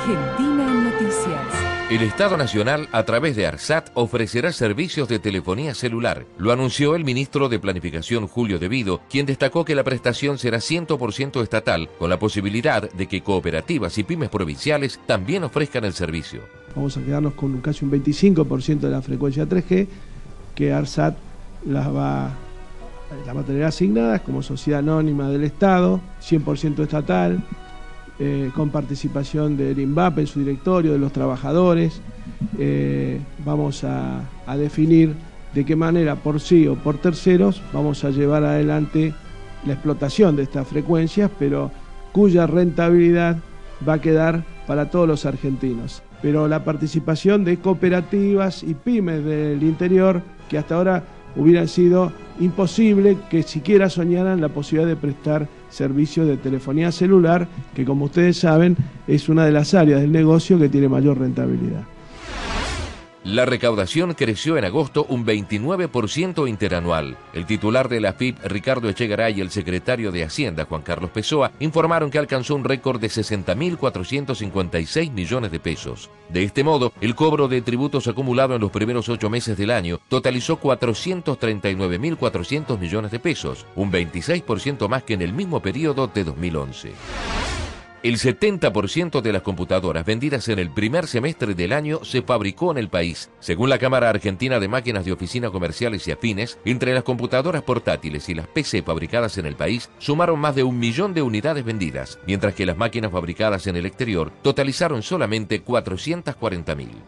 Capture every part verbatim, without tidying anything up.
Argentina en Noticias. El Estado Nacional, a través de ARSAT, ofrecerá servicios de telefonía celular. Lo anunció el ministro de Planificación, Julio De Vido, quien destacó que la prestación será cien por ciento estatal, con la posibilidad de que cooperativas y pymes provinciales también ofrezcan el servicio. Vamos a quedarnos con casi un veinticinco por ciento de la frecuencia tres G, que ARSAT las va, las va a tener asignadas como sociedad anónima del Estado, cien por ciento estatal, Eh, con participación del INVAP en su directorio, de los trabajadores. Eh, vamos a, a definir de qué manera, por sí o por terceros, vamos a llevar adelante la explotación de estas frecuencias, pero cuya rentabilidad va a quedar para todos los argentinos. Pero la participación de cooperativas y pymes del interior, que hasta ahora hubieran sido imposible que siquiera soñaran la posibilidad de prestar servicios de telefonía celular, que como ustedes saben es una de las áreas del negocio que tiene mayor rentabilidad. La recaudación creció en agosto un veintinueve por ciento interanual. El titular de la A F I P, Ricardo Echegaray, y el secretario de Hacienda, Juan Carlos Pessoa, informaron que alcanzó un récord de sesenta mil cuatrocientos cincuenta y seis millones de pesos. De este modo, el cobro de tributos acumulado en los primeros ocho meses del año totalizó cuatrocientos treinta y nueve mil cuatrocientos millones de pesos, un veintiséis por ciento más que en el mismo periodo de dos mil once. El setenta por ciento de las computadoras vendidas en el primer semestre del año se fabricó en el país. Según la Cámara Argentina de Máquinas de Oficina Comerciales y Afines, entre las computadoras portátiles y las P C fabricadas en el país, sumaron más de un millón de unidades vendidas, mientras que las máquinas fabricadas en el exterior totalizaron solamente cuatrocientas cuarenta mil.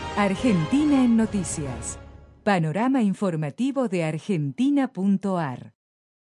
Argentina en Noticias. Panorama informativo de argentina punto ar.